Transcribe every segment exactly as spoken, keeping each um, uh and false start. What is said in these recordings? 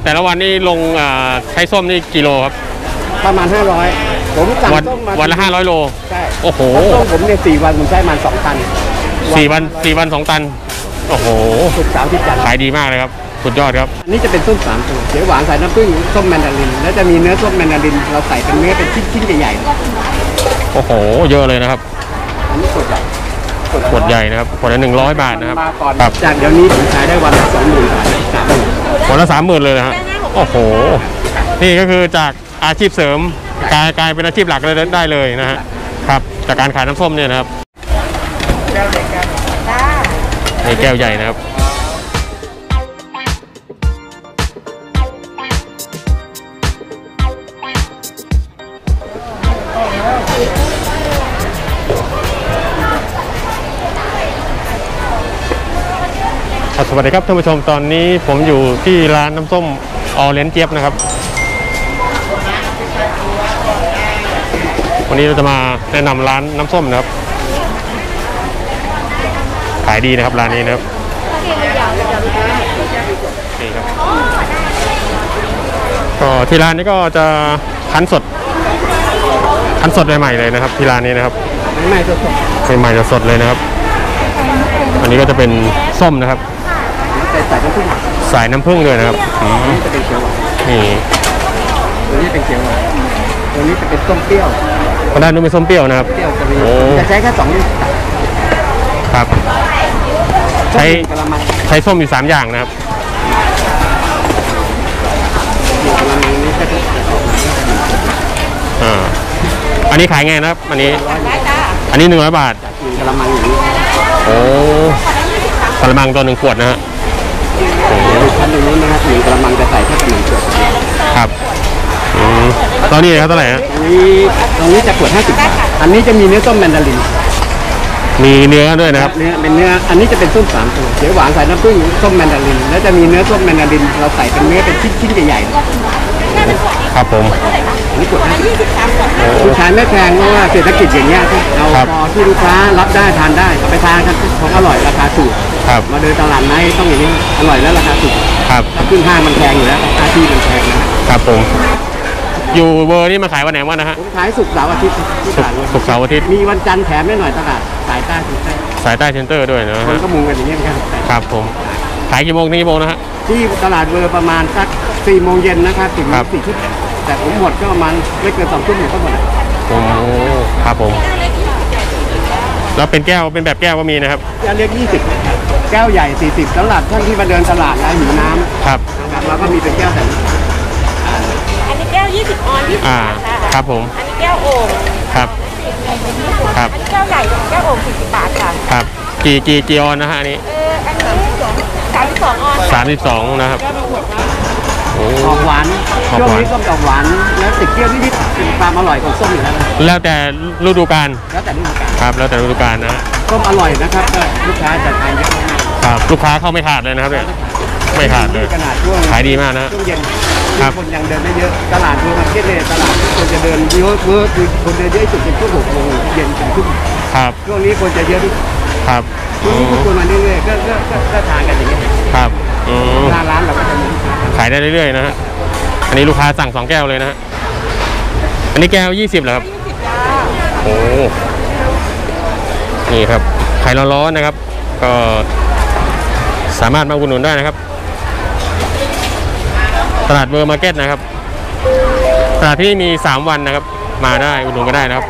แต่ละวันนี่ลงใช้ส้มนี่กิโลครับประมาณห้าร้อยผมสั่งส้มมาวันละห้าร้อยโลใช่โอ้โหส้มผมเนี่ยสี่วันผมใช้มันสองตันสี่วันสี่วันสองตันโอ้โหสุกสาวที่จันขายดีมากเลยครับสุดยอดครับอันนี้จะเป็นส้มสามตัวเขียวหวานใส่น้ำผึ้งส้มแมนดารินแล้วจะมีเนื้อส้มแมนดารินเราใส่เป็นเนื้อเป็นชิ้นๆใหญ่ๆโอ้โหเยอะเลยนะครับอันนี้ขวดใหญ่ขวดใหญ่นะครับขวดละหนึ่งร้อยบาทนะครับจากเดี๋ยวนี้ผมขายได้วันละสองหมื่นบาทสามหมื่นวันละสามหมื่นเลยนะฮะโอ้โหนี่ก็คือจากอาชีพเสริมกลายกลายเป็นอาชีพหลักเลยได้เลยนะฮะครับจากการขายน้ำส้มเนี่ยนะครับในแก้วใหญ่นะครับสวัสดีครับท่านผู้ชมตอนนี้ผมอยู่ที่ร้านน้ำส้มออเรนจ์เจี๊ยบนะครับวันนี้เราจะมาแนะนำร้านน้ำส้มนะครับขายดีนะครับร้านนี้นะครับนี่ครับก็ที่ร้านนี้ก็จะคั้นสดคั้นสดใหม่ๆเลยนะครับที่ร้านนี้นะครับใหม่สดใหม่ๆสดเลยนะครับอันนี้ก็จะเป็นส้มนะครับใส่น้ำผึ้งใส่น้ำผึ้งด้วยนะครับนี่จะเป็นเขียวหวานนี่ตัวนี้เป็นเขียวหวานตัวนี้จะเป็นส้มเปรี้ยวก็ได้นู้นเป็นส้มเปรี้ยวนะครับจะใช้แค่สองลูกครับใช้ใช้ส้มอยู่สามอย่างนะครับอ่าอันนี้ขายไงนะครับอันนี้อันนี้หนึ่งร้อยบาทกระมังอย่างนี้โอ้กระมังตัวหนึ่งขวดนะฮะโอ้ชั้นตรงนี้นะครับหนึ่งกระมังจะใส่แค่หนึ่งขวดครับตอนนี้ครับเท่าไหร่ฮะตรงนี้ตรงนี้จะขวดห้าสิบบาทอันนี้จะมีเนื้อส้มแมนดารินมีเนื้อด้วยนะครับเนื้อเป็นเนื้ออันนี้จะเป็นส้มสามตัวเขียวหวานใส่น้ำผึ้งส้มแมนดารินแล้วจะมีเนื้อส้มแมนดารินเราใส่เป็นเนื้อเป็นชิ้นๆใหญ่ๆครับผมนี่ขวดห้าสิบผู้ชายไม่แพงเพราะว่าเศรษฐกิจอย่างเงี้ยเอาพอที่ลูกค้ารับได้ทานได้ไปทานกันของอร่อยราคาถูกมาเดินตลาดไหนต้องอย่างนี้อร่อยและราคาถูกครับขึ้นห้างมันแพงอยู่แล้วค่าที่มันแพงนะครับผมอยู่เบอร์นี่มาขายวันไหนวะนะฮะผมขายศุกร์เสาร์อาทิตย์ศุกร์เสาร์อาทิตย์มีวันจันทร์แถมได้หน่อยตลาดสายใต้สายใต้เซ็นเตอร์ด้วยนะฮะคนก็มุงกันอย่างนี้เหมือนกันครับผมขายกี่โมงนี่กี่โมงนะฮะที่ตลาดเบอร์ประมาณสักสี่โมงเย็นนะครับถึงสี่ทุ่มแต่ผมหมดก็ประมาณไม่เกินสองทุ่มก็หมดโอ้ครับผมแล้วเป็นแก้วเป็นแบบแก้วก็มีนะครับแก้วเล็กยี่สิบแก้วใหญ่สี่สิบสำหรับท่านที่มาเดินตลาดแล้วหิวน้ำครับเราก็มีเป็นแก้วแบบอันนี้แก้วยี่สิบออนยี่สิบอ่าครับผมอันนี้แก้วโอ่งครับครับอันนี้แก้วใหญ่แก้วโอ่งสี่สิบบาทค่ะครับกี่กี่กี่ออนนะฮะอันนี้เอออันนี้สามสิบสองออนสามสิบสองนะครับออกหวานช่วงนี้ส้มออกหวานแล้วติดเปรี้ยวนิดๆเป็นความอร่อยของส้มอยู่แล้วแล้วแต่ฤดูกาลแล้วแต่ฤดูกาลครับแล้วแต่ฤดูกาลนะส้มอร่อยนะครับลูกค้าจะทานเยอะมากครับลูกค้าเข้าไม่ขาดเลยนะครับเนี่ยไม่ขาดเลยขนาดช่วงขายดีมากนะช่วงเย็นคนยังเดินได้เยอะตลาดดูมาร์เก็ตเลยตลาดคนจะเดินเยอะเยอะคือคนเดินเยอะสุดเป็นช่วงหกโมงเย็นถึงทุ่มครับช่วงนี้คนจะเยอะที่ครับช่วงนี้ทุกคนมาเรื่อยๆก็ก็ทานกันอย่างนี้ครับร้านร้านเราก็จะมีขายได้เรื่อยๆนะฮะอันนี้ลูกค้าสั่งสองแก้วเลยนะฮะอันนี้แก้วยี่สิบเหรอครับโอ้นี่ครับขายร้อนๆนะครับก็สามารถมาอุดหนุนได้นะครับตลาดเบอร์มาร์เก็ตนะครับตลาดที่มีสามวันนะครับมาได้อุดหนุนก็ได้นะครับ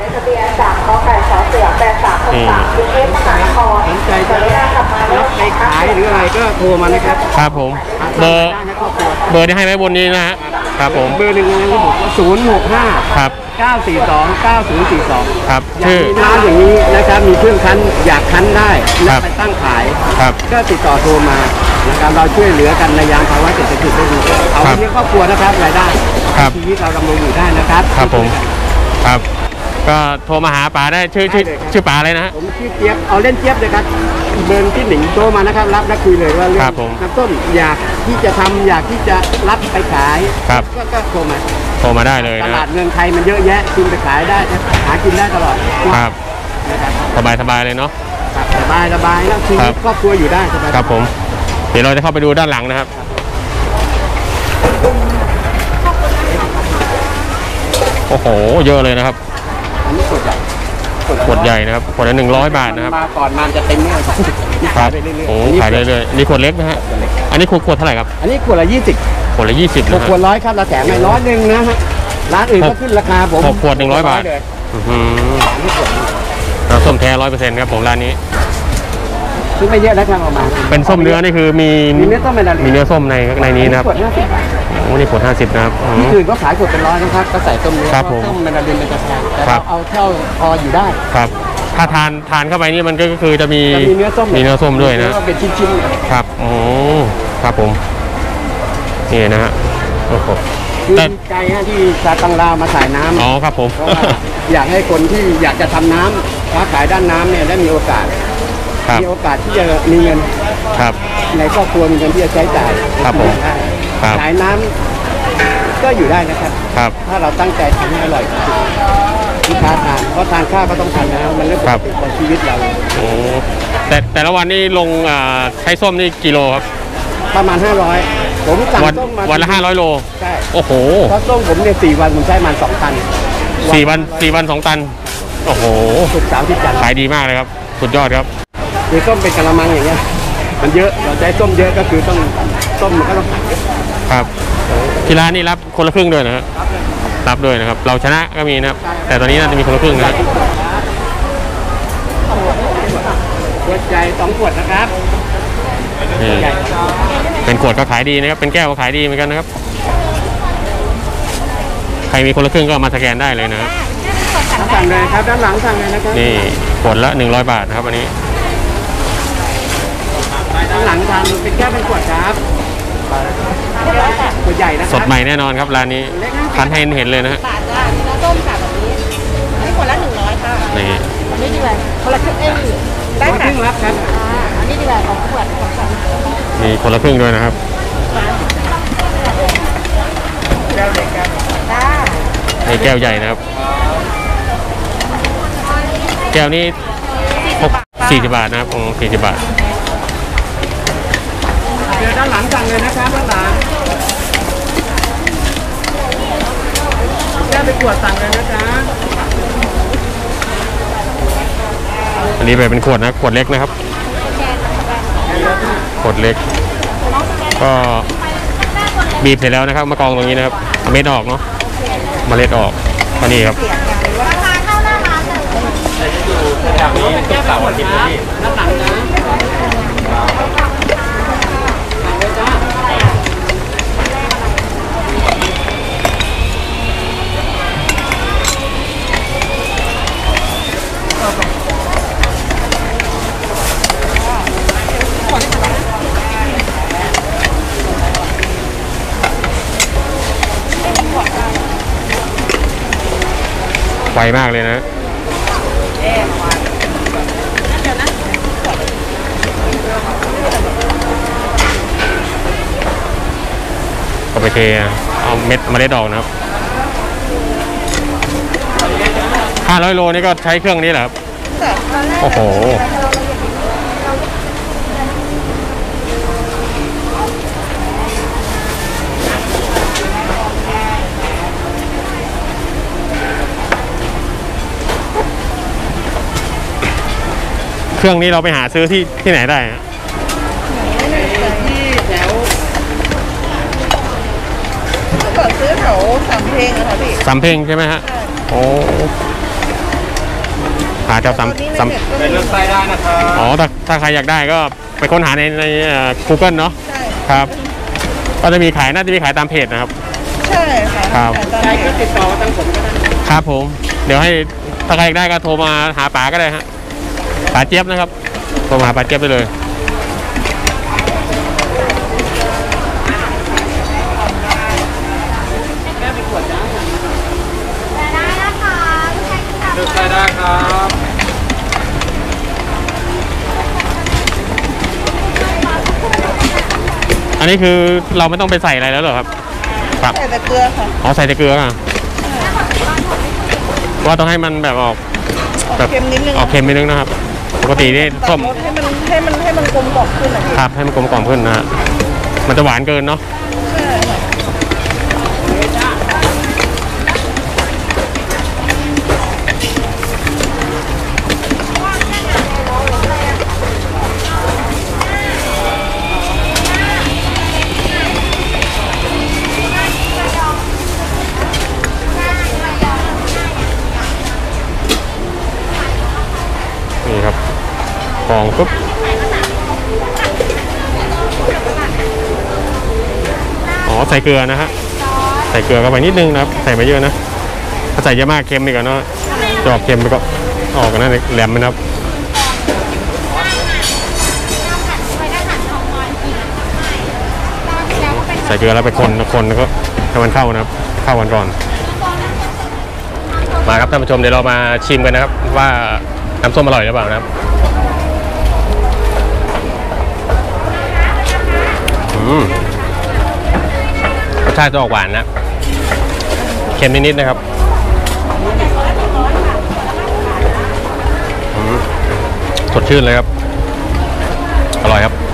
นี่สนใจจะรับไปขายหรืออะไรก็โทรมานะครับครับผมเบอร์เบอร์ที่ให้ไว้บนนี้นะฮะครับผมเบอร์หนึ่งนะครับผมศูนย์หกห้าครับเก้าสี่สองเก้าศูนย์สี่สองครับชื่อร้านอย่างนี้นะครับมีเครื่องคั้นอยากคั้นได้แล้วไปตั้งขายครับก็ติดต่อโทรมานะครับเราช่วยเหลือกันในยามภาวะเศรษฐกิจได้ดีเอาเลี้ยงครอบครัวนะครับรายได้ชีวิตเราดำรงอยู่ได้นะครับครับผมครับก็โทรมาหาป๋าได้ชื่อชื่อชื่อป๋าอะไรนะผมชื่อเจี๊ยบเอาเล่นเจี๊ยบเลยครับเบอร์ที่หนึ่งโทรมานะครับรับและคุยเลยว่าเรื่องน้ำต้มอยากที่จะทำอยากที่จะรับไปขายก็โทรมาโทรมาได้เลยตลาดเมืองไทยมันเยอะแยะคุณไปขายได้หากินได้ตลอดครับสบายสบายเลยเนาะสบายสบายแล้วชีวิตครอบครัวอยู่ได้สบายครับผมเดี๋ยวเราจะเข้าไปดูด้านหลังนะครับโอ้โหเยอะเลยนะครับอันนี้ขวดใหญ่ขวดใหญ่นะครับขวดละหนึ่งร้อยบาทนะครับมาก่อนมันจะเต็มเนี่ยนี่ครัขายบไปเรื่อยๆโอ้อันนี้ขายเรื่อยๆนี่ขวดเล็กนะฮะอันนี้ขวดขวดเท่าไหร่ครับอันนี้ขวดละยี่สิบขวดละยี่สิบหนะกฮะขวดร้อยครับเราแถมให้ร้อยหนึ่งนะฮะร้านอื่นก็ขึ้นราคาผมหกขวดหนึ่งร้อยบาทเลยอื้อหือนี่ขวดเราส้มแท้ร้อยเปอร์เซ็นต์ครับผมร้านนี้ซื้อไม่เยอะนะครับเอามาเป็นส้มเนื้อนี่คือมีมีเนื้อส้มเมดาลิมีเนื้อส้มในในนี้นะครับขวดห้าสิบบาทโอ้นี่ขวดห้าสิบนะครับอืมที่อื่นก็ขายขวดเป็นร้อยนะครับก็ใส่ต้มเนื้อครับผมต้มเมดาลินเป็นกระแพงแต่ครัเราบเอาเท่าพออยู่ได้ครับถ้าทานทานเข้าไปนี่มันก็คือจะมีจะมีเนื้อส้มมีเนื้อส้มด้วยนะเนื้อเป็นชิ้นๆครับโอ้ครับผมนี่นะฮะโอ้โหคือแต่ดีใจฮะที่ชาตังลาวมาถ่ายน้ำอ๋อครับผมเพราะว่าอยากให้คนที่อยากจะทำน้ำค้าขายด้านน้ำเนี่ยได้มีโอกาสครับมีโอกาสที่จะมีเงินครับในครอบครัวมีเงินที่จะใช้จ่ายครับผมได้ครับขายน้ำก็อยู่ได้นะครับครับถ้าเราตั้งใจทำให้อร่อยที่ค้าทานเพราะทานข้าวก็ต้องทานน้ำมันเรื่องปครักบติของชีวิตเราโอ้แต่แต่ละวันนี่ลงอ่าใช้ส้มนี่กิโลครับประมาณห้าร้อยผมสั่งวันส้มมาวันละห้าร้อยโลใช่โอ้โหเพราะส้มผมเนี่ยสี่วันผมใช้มันสองตันสี่วันสี่วันสองตันโอ้โหสุกร์เสาร์ที่จันทร์ขายดีมากเลยครับสุดยอดครับคือส้มเป็นกะละมังอย่างเงี้ยมันเยอะเราใช้ส้มเยอะก็คือต้องส้มมันก็ต้องขายเยอะครับที่ร้านนี่รับคนละครึ่งด้วยนะฮะรับด้วยนะครับ เราชนะก็มีนะครับ แต่ตอนนี้น่าจะมีคนละครึ่งนะครับขวดใหญ่สองขวดนะครับนี่ใหญ่เป็นขวดก็ขายดีนะครับ เป็นแก้วก็ขายดีเหมือนกันนะครับ ใครมีคนละครึ่งก็เอามาสแกนได้เลยนะครับสั่งเลยครับด้านหลังสั่งเลยนะครับนี่ขวดละหนึ่งร้อยบาทนะครับอันนี้ด้านหลังทานเป็นแก้วเป็นขวดครับขวดใหญ่นะคสรับดใหม่แน่นอนครับร้านนี้ทานให้เห็นเลยนะฮะบาทจ้าเนื้อส้มค่ะแบบนี้อันนี้คนละหนึ่งร้อยค่ะนี่อันนี้ดีกว่าคนละครึ่งเอ้ยได้ได้คค่ะรึ่งรับครับอ่าอันนี้ดีกว่าสองขวดสองขวดมีคนละครึ่งด้วยนะครับจ้านี่แก้วใหญ่นะครับ แก้วนี้หกสี่สิบบาทนะครับสี่สิบบาทเดี๋ยวด้านหลังสั่งเลยนะครับด้านหลังแก้วเป็นขวดสั่งเลยนะจ๊ะอันนี้เป็นขวดนะขวดเล็กนะครับ ขวดเล็ก ก็บีบเสร็จแล้วนะครับ มากองตรงนี้นะครับเอาเม็ดออกเนาะเมล็ดออกก็นี่ครับเป็นแก้วเป็นขวดครับด้านหลังนะสั่งเลยจ้าไวมากเลยนะ เอาไปเทเอาเม็ดเมล็ดออกนะครับห้าร้อยโลนี่ก็ใช้เครื่องนี้แหละครับ โอ้โห เครื่องนี้เราไปหาซื้อที่ที่ไหนได้ฮะที่แถวก่อนซื้อแถวสามเพลงอะค่ะพี่สำเพ็งใช่ไหมฮะ โอ้หาแถวสำสำเป็นเรื่องไส้ได้นะครับอ๋อถ้าถ้าใครอยากได้ก็ไปค้นหาในในเอ่อ Google เนาะใช่ครับ ก็จะมีขายน่าจะมีขายตามเพจนะครับใช่ค่ะครับใครก็ติดต่อมาทางผมก็ได้ครับผม เดี๋ยวให้ถ้าใครอยากได้ก็โทรมาหาป๋าก็ได้ฮะป๋าเจี๊ยบนะครับ โทรมาหาป๋าเจี๊ยบได้เลยแก้วเป็นขวดจ้าได้นะคะเลือกไส้ได้ครับอันนี้คือเราไม่ต้องไปใส่อะไรแล้วเหรอครับ ครับใส่แต่เกลือค่ะอ๋อใส่แต่เกลืออ่ะว่าต้องให้มันแบบออกแบบเค็มนิดนึงออกเค็มนิดนึงนะครับ ปกตินี่ปรัส้บมรสให้มันให้มันให้มันกลมกล่อมขึ้นอะพี่ครับให้มันกลมกล่อมขึ้นนะฮะมันจะหวานเกินเนาะใช่ค่ะครับกรองปุ๊บอ๋อใส่เกลือนะฮะใส่เกลือเข้าไปนิดนึงนะครับใส่ไปเยอะนะถ้าใส่เยอะมากเค็มดีกว่าเนาะจะออกเค็มไปก็ออกกันนะแหลมนะครับใส่เกลือแล้วไปคนคนแล้วก็ให้มันเข้านะครับเข้ากันก่อนมาครับท่านผู้ชมเดี๋ยวเรามาชิมกันนะครับว่าน้ำส้มอร่อยหรือเปล่านะครับอืมรสชาติจะออกหวานนะเค็มนิดๆนะครับสดชื่นเลยครับอร่อยครับ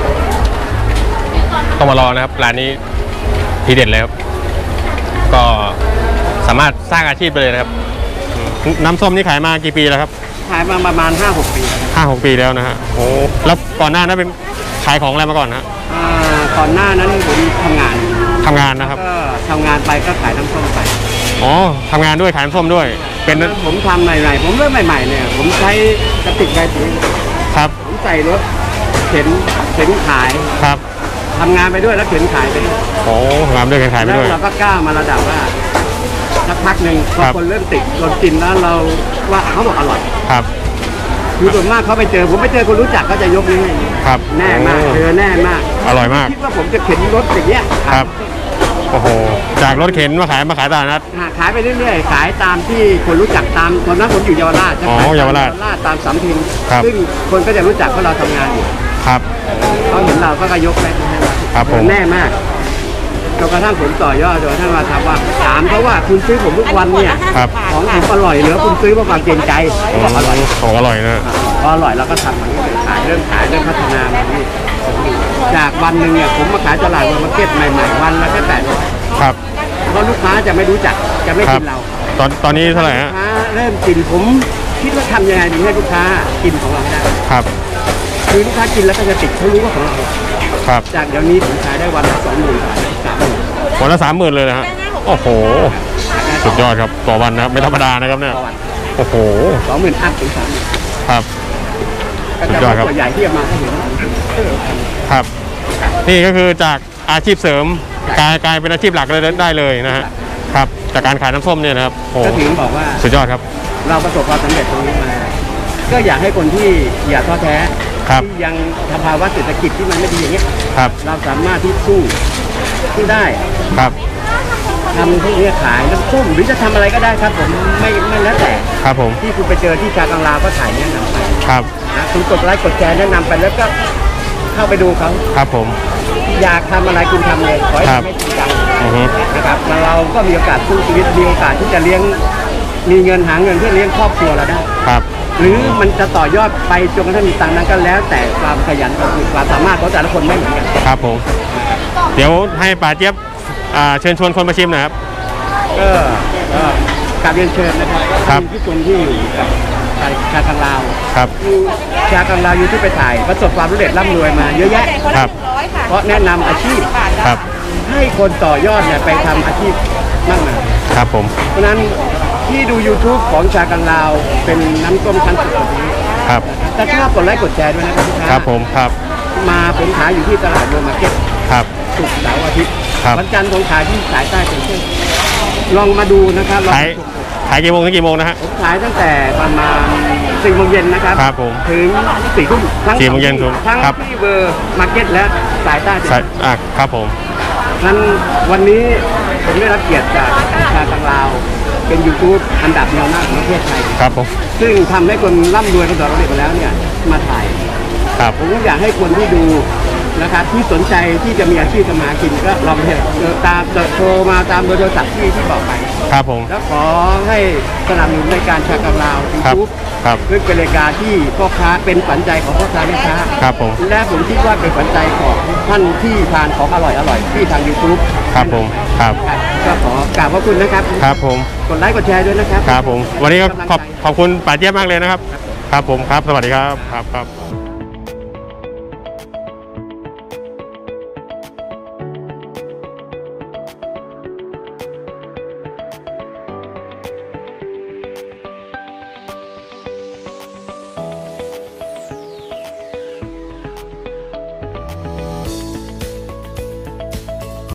ต้องมารอนะครับร้านนี้ทีเด็ดเลยครับก็สามารถสร้างอาชีพไปเลยนะครับน้ำส้มนี่ขายมากี่ปีแล้วครับขายมาประมาณ ห้าหก ปีห้าหกปีแล้วนะฮะโอ้แล้วก่อนหน้านั้นเป็นขายของอะไรมาก่อนนะอ่าก่อนหน้านั้นผมทำงานทำงานนะครับก็ทำงานไปก็ขายน้ำส้มไปอ๋อทำงานด้วยขายน้ำส้มด้วยเป็นผมทำใหม่ๆผมเริ่มใหม่ๆเนี่ยผมใช้กระติกใบสีครับผมใส่รถเข็นเข็นขายครับทำงานไปด้วยแล้วเข็นขายไปด้วยโอ้ทำงานด้วยเข็นขายไปด้วยแล้วเราก็กล้ามาระดับว่าสักพักหนึ่งพอคนเริ่มติดคนกินแล้วเราว่าเขาบอกอร่อยครับคือส่วนมากเขาไปเจอผมไปเจอคนรู้จักก็จะยกนิ้วให้ครับแน่มากเจอแน่มากอร่อยมากคิดว่าผมจะเข็นรถอย่างเงี้ยครับโอ้โหจากรถเข็นมาขายมาขายตลาดนัดขายไปเรื่อยๆขายตามที่คนรู้จักตามตอนนั้นผมอยู่เยาวราชอ๋อเยาวราชตามสามพินซึ่งคนก็จะรู้จักเพราะเราทำงานอยู่ครับเขาเห็นเราก็ยกไปครับผมแน่มากจนกระทั่งผมต่อยอดจนกระทั่งมาถามว่าถามเขาว่าคุณซื้อผมทุกวันเนี่ยของผมอร่อยหรือคุณซื้อเพราะความเกรงใจบอกอร่อยของอร่อยนะพออร่อยเราก็ทำมันขายเริ่มขายเริ่มพัฒนามาที่จากวันหนึ่งเนี่ยผมมาขายตลาดวันมาร์เก็ตใหม่ๆวันละแค่แปดร้อยครับเพราะลูกค้าจะไม่รู้จักจะไม่กินเราตอนตอนนี้เท่าไหร่ฮะลูกค้าเริ่มกินผมคิดว่าทำยังไงถึงให้ลูกค้ากินของเราได้ครับคือลูกค้ากินแล้วก็จะติดเขารู้ว่าของเราครับจากเดี๋ยวนี้ผมขายได้วันละสองหมื่นสามหมื่นวันละสามหมื่นเลยนะฮะโอ้โหสุดยอดครับต่อวันนะครับไม่ธรรมดานะครับเนี่ยโอ้โหสองหมื่นอัพถึงสามหมื่นครับสุดยอดครับตัวใหญ่ที่มาเห็นครับนี่ก็คือจากอาชีพเสริมกลายกลายเป็นอาชีพหลักเลยได้เลยนะฮะครับจากการขายน้ำส้มเนี่ยนะครับโอ้ก็ถึงบอกว่าสุดยอดครับเราประสบความสำเร็จตรงนี้มาก็อยากให้คนที่อย่าท้อแท้ที่ยังสภาวะเศรษฐกิจที่มันไม่ดีอย่างเงี้ยเราสามารถที่สู้สู้ได้ครับทำพวกนี้ขายน้ำส้มหรือจะทำอะไรก็ได้ครับผมไม่ไม่แล้วแต่ครับผมที่คุณไปเจอที่ชากังลาวก็ถ่ายแนะนำไปครับนะคุณกดไลค์กดแชร์แนะนำไปแล้วก็เข้าไปดูเขาครับผมอยากทำอะไรคุณทำเลยขอให้ไม่จริงจังนะครับเราก็มีโอกาสสู้ชีวิตมีโอกาสที่จะเลี้ยงมีเงินหาเงินเพื่อเลี้ยงครอบครัวเราได้ครับหรือมันจะต่อยอดไปจนกระทั่งมีตังค์นั้นก็แล้วแต่ความขยันความสามารถของแต่ละคนไม่เหมือนกันครับผมเดี๋ยวให้ป๋าเจี๊ยบเชิญชวนคนมาชิมหน่อยครับก็กราบเรียนเชิญนะครับที่คนที่อยู่กับชากังลาวครับชากังลาวอยู่ที่ไปถ่ายประสบความสำเร็จร่ำรวยมาเยอะแยะครับเพราะแนะนำอาชีพครับให้คนต่อยอดเนี่ยไปทำอาชีพมากมายครับผมเพราะนั้นที่ดู YouTube ของชากังลาวเป็นน้ำส้มชั้นสุดแบบนี้ครับแต่ถ้ากดไลค์กดแชร์ด้วยนะครับครับผมครับมาผมขายอยู่ที่ตลาดโรมาร์เก็ตครับศุกร์เสาร์อาทิตย์วันจันทร์ผมขายที่สายใต้เป็นเช่นลองมาดูนะครับขายขายกี่โมงถึงกี่โมงนะฮะผมขายตั้งแต่ประมาณสี่โมงเย็นนะครับครับผมถึงสี่ทุ่มทั้งสี่โมงเย็นทั้งที่เบอร์มาร์เก็ตและสายใต้สายอ่ะครับผมนั้นวันนี้ผมได้รับเกียรติจากชากังลาวเป็น YouTube อันดับแนวหน้าของประเทศไทยครับผมซึ่งทำให้คนร่ำรวยกันต่อเราไปแล้วเนี่ยมาถ่ายครับผมอยากให้คนที่ดูนะครับที่สนใจที่จะมีอาชีพทำมากินก็ลองตามโทรมาตามเบอร์โทรศัพท์ที่ที่บอกไปครับผมแล้วขอให้สนับสนุนในการชากังลาว YouTube ครับเพื่อเป็นรายการที่พ่อค้าเป็นฝันใจของพ่อค้าแม่ค้าครับผมและผมคิดว่าเป็นฝันใจของท่านที่ทานของอร่อยอร่อยที่ทาง YouTube ครับผมครับก็ขอกราบขอบคุณนะครับครับผมกดไลค์กดแชร์ด้วยนะครับครับผมวันนี้ก็ขอบขอบคุณป๋าเจี๊ยบมากเลยนะครับครับผมครับสวัสดีครับครับครับ